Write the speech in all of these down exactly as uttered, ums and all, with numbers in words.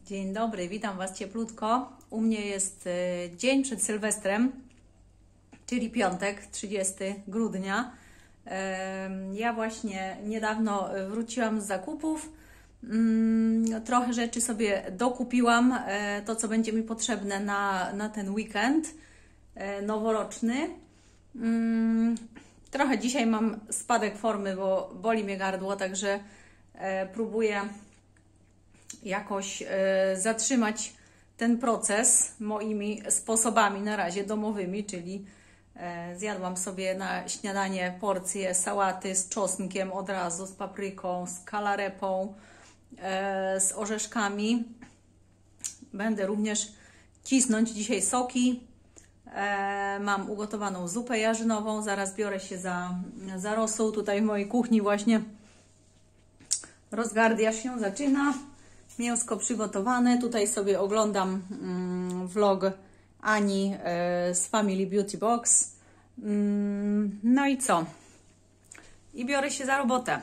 Dzień dobry, witam Was cieplutko. U mnie jest y, dzień przed Sylwestrem, czyli piątek, trzydziestego grudnia. Y, ja właśnie niedawno wróciłam z zakupów. Y, trochę rzeczy sobie dokupiłam, y, to co będzie mi potrzebne na, na ten weekend y, noworoczny. Y, trochę dzisiaj mam spadek formy, bo boli mnie gardło, także y, próbuję jakoś y, zatrzymać ten proces moimi sposobami na razie domowymi, czyli y, zjadłam sobie na śniadanie porcję sałaty z czosnkiem od razu, z papryką, z kalarepą, y, z orzeszkami. Będę również cisnąć dzisiaj soki. Y, mam ugotowaną zupę jarzynową, zaraz biorę się za, za rosół. Tutaj w mojej kuchni właśnie rozgardiaż się zaczyna. Mięsko przygotowane. Tutaj sobie oglądam mm, vlog Ani y, z Family Beauty Box. Mm, no i co? I biorę się za robotę.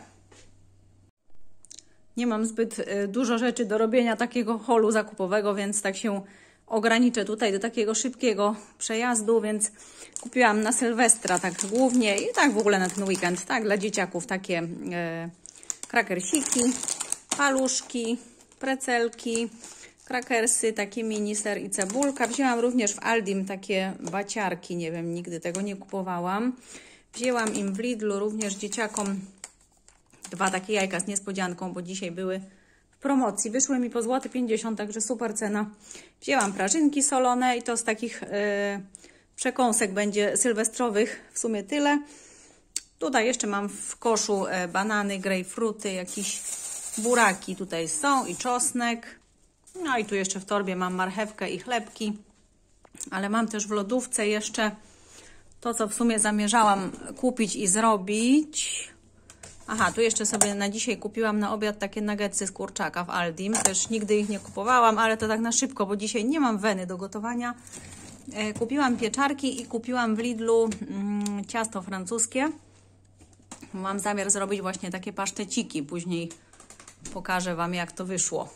Nie mam zbyt y, dużo rzeczy do robienia takiego holu zakupowego, więc tak się ograniczę tutaj do takiego szybkiego przejazdu, więc kupiłam na Sylwestra tak głównie i tak w ogóle na ten weekend, tak dla dzieciaków takie y, krakersiki, paluszki, precelki, krakersy, takie mini, ser i cebulka. Wzięłam również w Aldim takie baciarki, nie wiem, nigdy tego nie kupowałam. Wzięłam im w Lidlu również dzieciakom dwa takie jajka z niespodzianką, bo dzisiaj były w promocji. Wyszły mi po złoty pięćdziesiąt, także super cena. Wzięłam prażynki solone i to z takich yy, przekąsek będzie sylwestrowych w sumie tyle. Tutaj jeszcze mam w koszu yy, banany, grejpfruty, jakiś buraki tutaj są i czosnek. No i tu jeszcze w torbie mam marchewkę i chlebki. Ale mam też w lodówce jeszcze to, co w sumie zamierzałam kupić i zrobić. Aha, tu jeszcze sobie na dzisiaj kupiłam na obiad takie nuggetsy z kurczaka w Aldim. Też nigdy ich nie kupowałam, ale to tak na szybko, bo dzisiaj nie mam weny do gotowania. E, kupiłam pieczarki i kupiłam w Lidlu mm, ciasto francuskie. Mam zamiar zrobić właśnie takie paszteciki. Później pokażę Wam, jak to wyszło.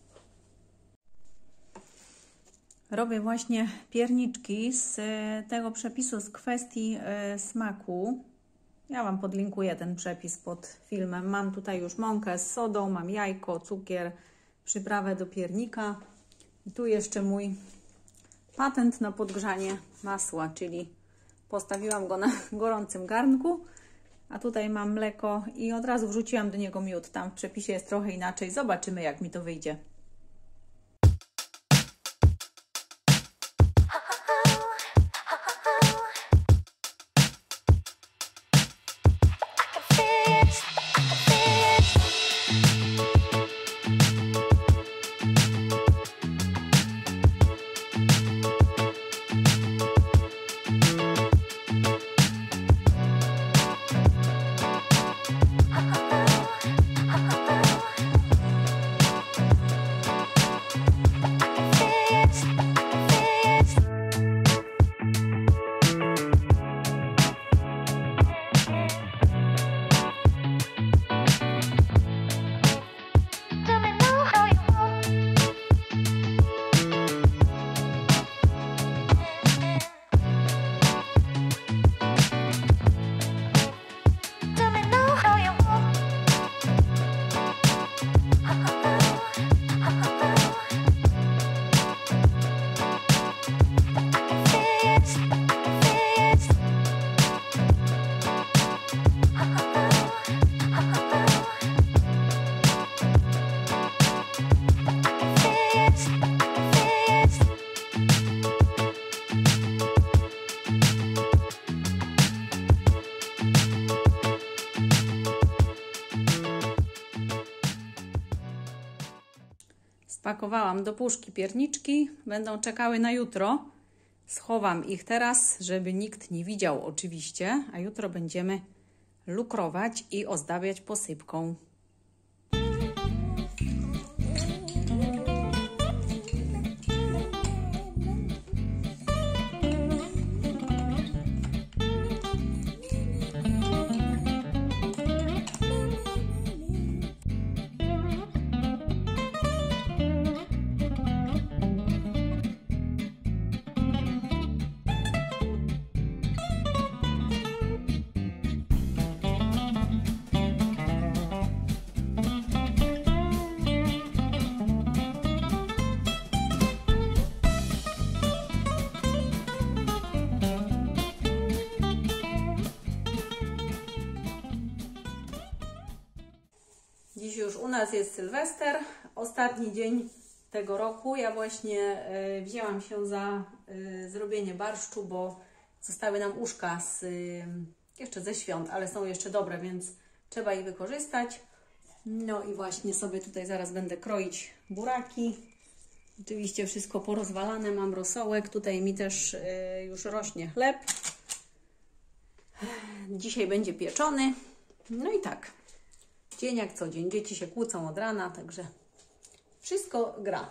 Robię właśnie pierniczki z tego przepisu z kwestii smaku. Ja Wam podlinkuję ten przepis pod filmem. Mam tutaj już mąkę z sodą, mam jajko, cukier, przyprawę do piernika. I tu jeszcze mój patent na podgrzanie masła, czyli postawiłam go na gorącym garnku. A tutaj mam mleko i od razu wrzuciłam do niego miód. Tam w przepisie jest trochę inaczej. Zobaczymy, jak mi to wyjdzie. Spakowałam do puszki pierniczki, będą czekały na jutro. Schowam ich teraz, żeby nikt nie widział oczywiście, a jutro będziemy lukrować i ozdabiać posypką. Dziś już u nas jest Sylwester, ostatni dzień tego roku. Ja właśnie y, wzięłam się za y, zrobienie barszczu, bo zostały nam uszka z, y, jeszcze ze świąt, ale są jeszcze dobre, więc trzeba je wykorzystać. No i właśnie sobie tutaj zaraz będę kroić buraki. Oczywiście wszystko porozwalane, mam rosołek. Tutaj mi też y, już rośnie chleb. Dzisiaj będzie pieczony. No i tak. Dzień jak co dzień. Dzieci się kłócą od rana, także wszystko gra.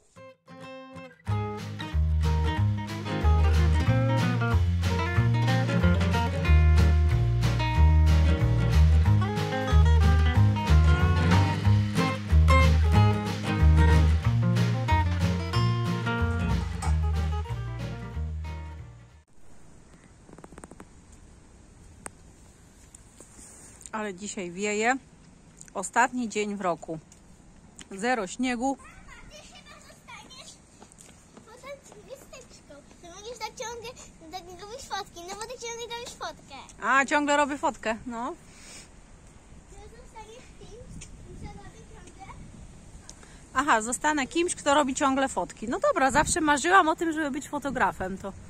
Ale dzisiaj wieje. Ostatni dzień w roku. Zero śniegu. Mama, ty chyba zostaniesz potem z listeczką. To możesz tak ciągle tak robić fotki, no bo ty ciągle robisz fotkę. A, ciągle robię fotkę, no. To zostaniesz kimś, kto robi ciągle. Aha, zostanę kimś, kto robi ciągle fotki. No dobra, zawsze marzyłam o tym, żeby być fotografem, to...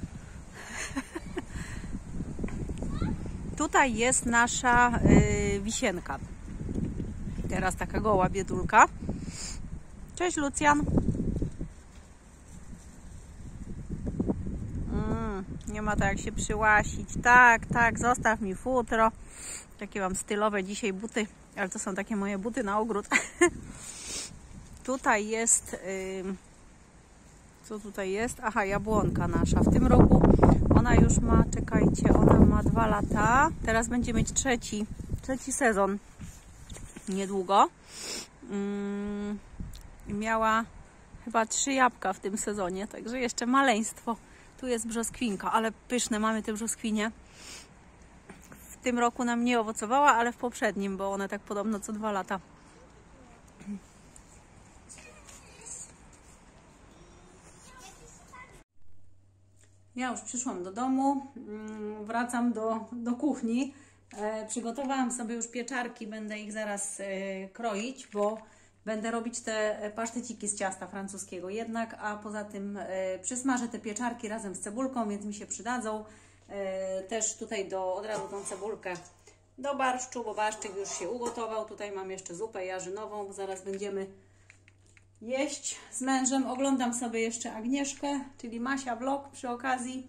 Tutaj jest nasza y, wisienka. Teraz taka goła biedulka. Cześć, Lucjan. Mm, nie ma tak jak się przyłasić. Tak, tak, zostaw mi futro. Takie mam stylowe dzisiaj buty, ale to są takie moje buty na ogród. Tutaj jest... Y, co tutaj jest? Aha, jabłonka nasza. W tym roku ona już ma, czekajcie, ona ma dwa lata. Teraz będzie mieć trzeci, trzeci sezon. Niedługo. Mm, miała chyba trzy jabłka w tym sezonie, także jeszcze maleństwo. Tu jest brzoskwinka, ale pyszne mamy te brzoskwinie. W tym roku nam nie owocowała, ale w poprzednim, bo one tak podobno co dwa lata. Ja już przyszłam do domu, wracam do, do kuchni. E, przygotowałam sobie już pieczarki, będę ich zaraz e, kroić, bo będę robić te paszteciki z ciasta francuskiego jednak, a poza tym e, przysmażę te pieczarki razem z cebulką, więc mi się przydadzą. E, też tutaj do, od razu tą cebulkę do barszczu, bo barszczyk już się ugotował. Tutaj mam jeszcze zupę jarzynową, bo zaraz będziemy jeść z mężem. Oglądam sobie jeszcze Agnieszkę, czyli Masia vlog przy okazji.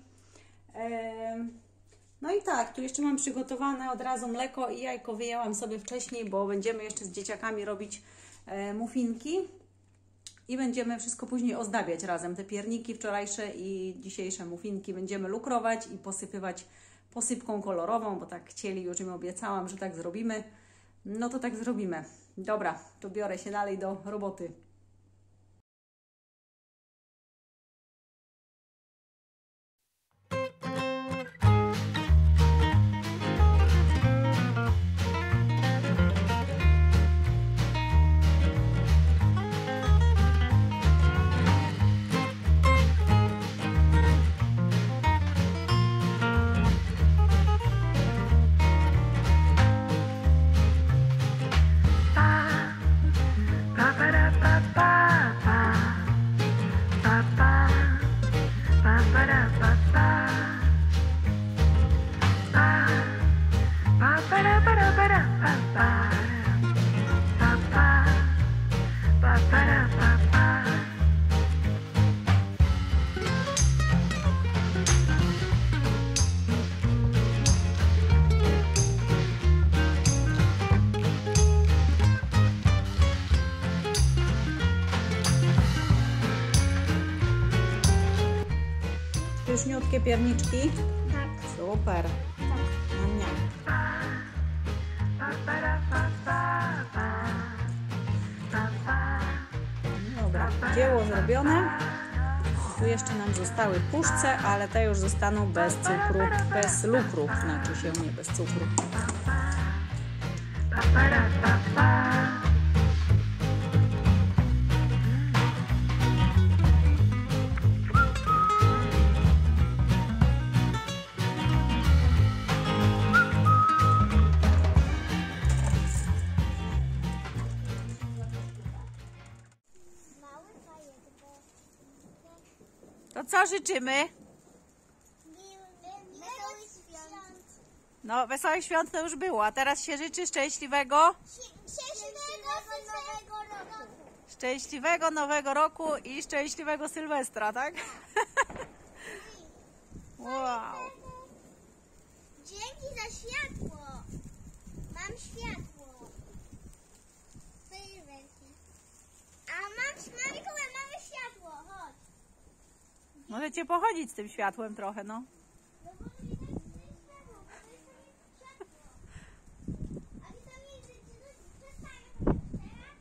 No i tak, tu jeszcze mam przygotowane od razu mleko i jajko wyjęłam sobie wcześniej, bo będziemy jeszcze z dzieciakami robić muffinki i będziemy wszystko później ozdabiać razem. Te pierniki wczorajsze i dzisiejsze muffinki będziemy lukrować i posypywać posypką kolorową, bo tak chcieli, już im obiecałam, że tak zrobimy. No to tak zrobimy. Dobra, to biorę się dalej do roboty. Pyszniutkie pierniczki? Tak. Super. Dobra, dzieło zrobione. Tu jeszcze nam zostały puszce, ale te już zostaną bez cukru, bez lukru, znaczy się nie bez cukru. To co życzymy? Wesołych świąt. No, wesołych świąt to już było, a teraz się życzy szczęśliwego, Szczęśliwego nowego roku. szczęśliwego nowego roku i szczęśliwego Sylwestra, tak? Wow. Dzięki za światło. Mam światło. Fajerwerki. A mam, mam Mikołaj, mamy światło. Chodź. Możecie pochodzić z tym światłem trochę, no. No bo to widać, że jest światło. To jest tam światło. A wy tam nie przestają teraz?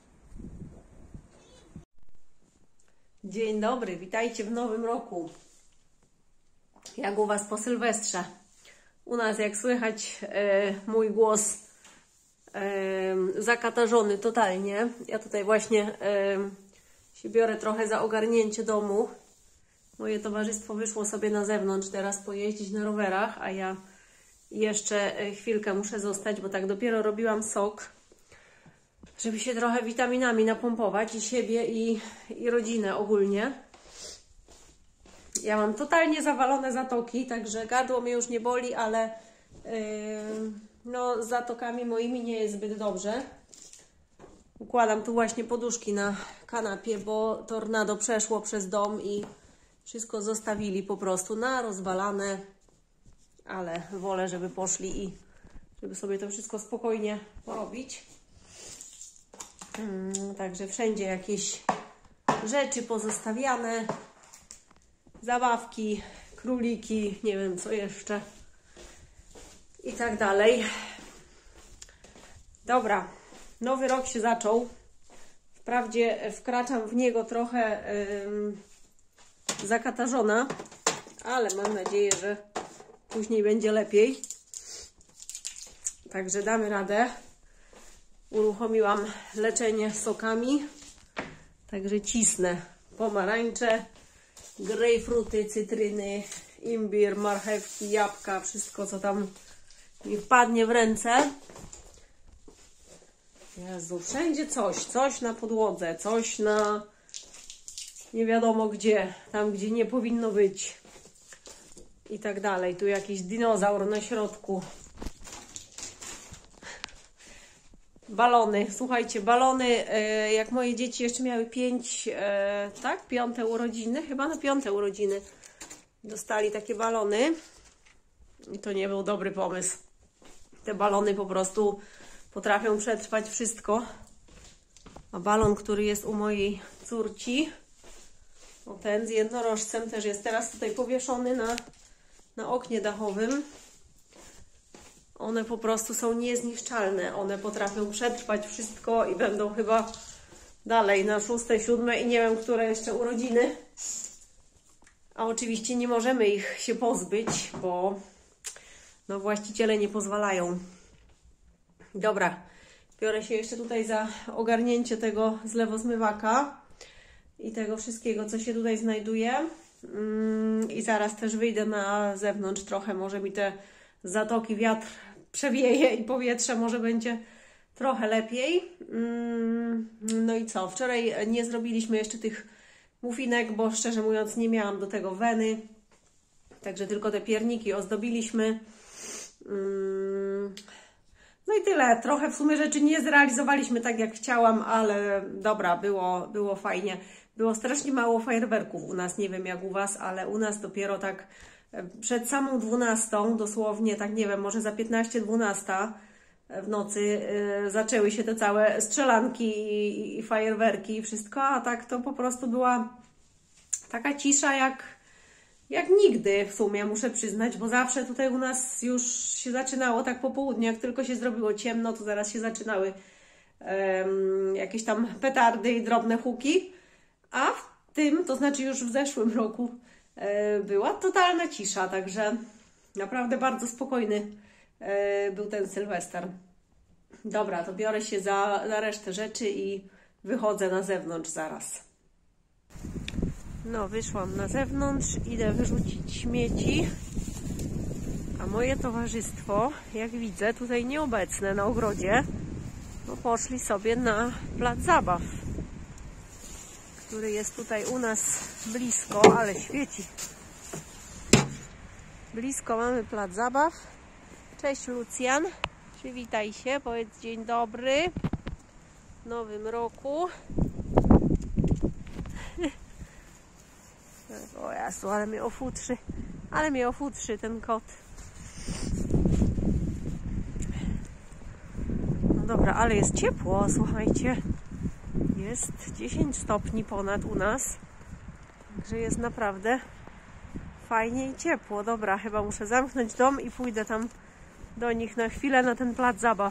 Dzień dobry, witajcie w nowym roku. Jak u Was po Sylwestrze? U nas, jak słychać, e, mój głos e, zakatarzony totalnie. Ja tutaj właśnie e, się biorę trochę za ogarnięcie domu. Moje towarzystwo wyszło sobie na zewnątrz teraz pojeździć na rowerach, a ja jeszcze chwilkę muszę zostać, bo tak dopiero robiłam sok, żeby się trochę witaminami napompować i siebie, i, i rodzinę ogólnie. Ja mam totalnie zawalone zatoki, także gardło mnie już nie boli, ale yy, no, z zatokami moimi nie jest zbyt dobrze. Układam tu właśnie poduszki na kanapie, bo tornado przeszło przez dom i wszystko zostawili po prostu na rozwalane, ale wolę, żeby poszli i żeby sobie to wszystko spokojnie porobić. Hmm, także wszędzie jakieś rzeczy pozostawiane, zabawki, króliki, nie wiem co jeszcze i tak dalej. Dobra, nowy rok się zaczął. Wprawdzie wkraczam w niego trochę yy, zakatarzona, ale mam nadzieję, że później będzie lepiej. Także damy radę. Uruchomiłam leczenie sokami, także cisnę pomarańcze, grejpfruty, cytryny, imbir, marchewki, jabłka, wszystko co tam mi wpadnie w ręce. Jezu, wszędzie coś, coś na podłodze, coś na nie wiadomo gdzie, tam gdzie nie powinno być i tak dalej. Tu jakiś dinozaur na środku. Balony, słuchajcie, balony, jak moje dzieci jeszcze miały pięć, tak, piąte urodziny, chyba na piąte urodziny dostali takie balony i to nie był dobry pomysł. Te balony po prostu potrafią przetrwać wszystko, a balon, który jest u mojej córci, o ten z jednorożcem też jest teraz tutaj powieszony na, na oknie dachowym. One po prostu są niezniszczalne. One potrafią przetrwać wszystko i będą chyba dalej na szóste, siódme i nie wiem, które jeszcze urodziny. A oczywiście nie możemy ich się pozbyć, bo no, właściciele nie pozwalają. Dobra, biorę się jeszcze tutaj za ogarnięcie tego zlewozmywaka i tego wszystkiego, co się tutaj znajduje. I zaraz też wyjdę na zewnątrz trochę, może mi te zatoki wiatr przewieje i powietrze może będzie trochę lepiej. No i co? Wczoraj nie zrobiliśmy jeszcze tych muffinek, bo szczerze mówiąc nie miałam do tego weny. Także tylko te pierniki ozdobiliśmy. No i tyle. Trochę w sumie rzeczy nie zrealizowaliśmy tak jak chciałam, ale dobra, było, było fajnie. Było strasznie mało fajerwerków u nas, nie wiem jak u Was, ale u nas dopiero tak przed samą dwunastą, dosłownie, tak nie wiem, może za piętnaście dwunasta w nocy yy, zaczęły się te całe strzelanki i, i fajerwerki i wszystko, a tak to po prostu była taka cisza jak, jak nigdy w sumie, muszę przyznać, bo zawsze tutaj u nas już się zaczynało tak po południu, jak tylko się zrobiło ciemno, to zaraz się zaczynały yy, jakieś tam petardy i drobne huki, a w tym, to znaczy już w zeszłym roku, była totalna cisza, także naprawdę bardzo spokojny był ten Sylwester. Dobra, to biorę się za, za resztę rzeczy i wychodzę na zewnątrz zaraz. No, wyszłam na zewnątrz, idę wyrzucić śmieci, a moje towarzystwo, jak widzę, tutaj nieobecne na ogrodzie, bo poszli sobie na plac zabaw. który jest tutaj u nas blisko, ale świeci. Blisko mamy plac zabaw. Cześć Lucjan, przywitaj się, powiedz dzień dobry w nowym roku. O Jezu, ale mnie ofutrzy, ale mnie ofutrzy ten kot. No dobra, ale jest ciepło, słuchajcie. Jest dziesięć stopni ponad u nas. Także jest naprawdę fajnie i ciepło. Dobra, chyba muszę zamknąć dom i pójdę tam do nich na chwilę na ten plac zabaw.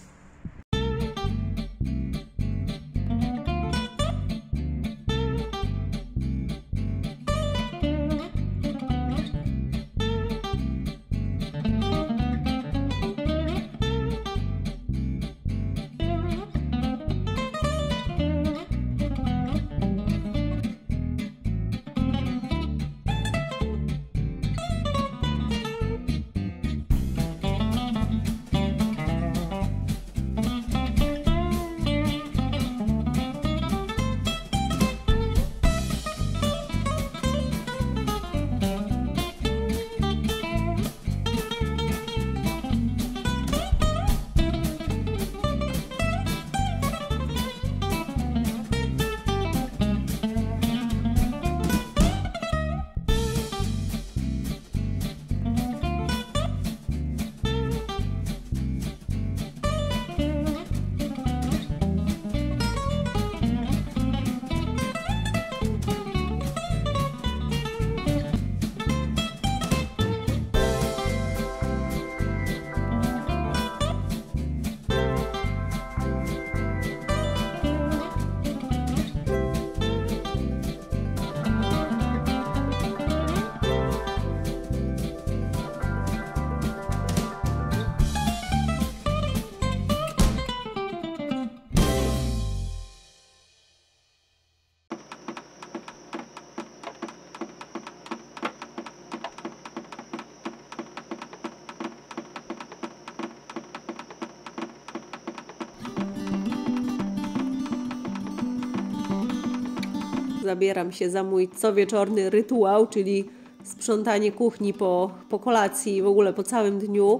Zabieram się za mój cowieczorny rytuał, czyli sprzątanie kuchni po, po kolacji, w ogóle po całym dniu.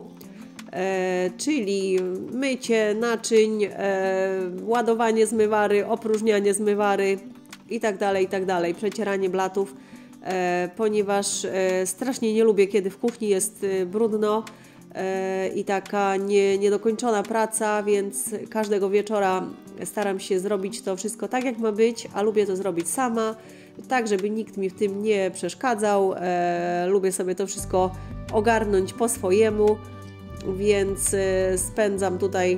E, czyli mycie naczyń, e, ładowanie zmywary, opróżnianie zmywary i tak dalej, i tak dalej, przecieranie blatów, e, ponieważ e, strasznie nie lubię, kiedy w kuchni jest e, brudno e, i taka nie, niedokończona praca, więc każdego wieczora staram się zrobić to wszystko tak, jak ma być, a lubię to zrobić sama, tak, żeby nikt mi w tym nie przeszkadzał. E, lubię sobie to wszystko ogarnąć po swojemu, więc e, spędzam tutaj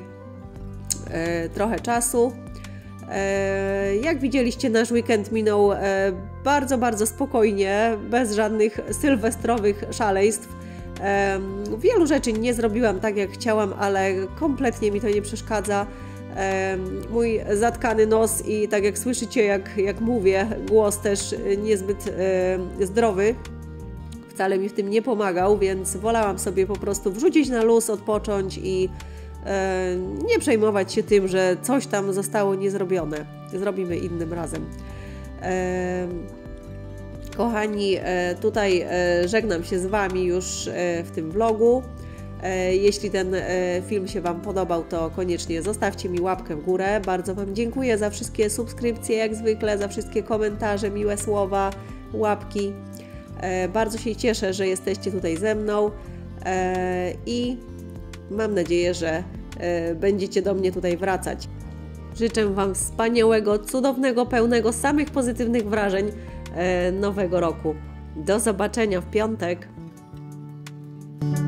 e, trochę czasu. E, jak widzieliście, nasz weekend minął e, bardzo, bardzo spokojnie, bez żadnych sylwestrowych szaleństw. E, wielu rzeczy nie zrobiłam tak, jak chciałam, ale kompletnie mi to nie przeszkadza. Mój zatkany nos i tak jak słyszycie, jak, jak mówię, głos też niezbyt e, zdrowy, wcale mi w tym nie pomagał, więc wolałam sobie po prostu wrzucić na luz, odpocząć i e, nie przejmować się tym, że coś tam zostało niezrobione. Zrobimy innym razem. E, kochani, e, tutaj e, żegnam się z Wami już e, w tym vlogu. Jeśli ten film się Wam podobał, to koniecznie zostawcie mi łapkę w górę. Bardzo Wam dziękuję za wszystkie subskrypcje, jak zwykle, za wszystkie komentarze, miłe słowa, łapki. Bardzo się cieszę, że jesteście tutaj ze mną i mam nadzieję, że będziecie do mnie tutaj wracać. Życzę Wam wspaniałego, cudownego, pełnego samych pozytywnych wrażeń nowego roku. Do zobaczenia w piątek.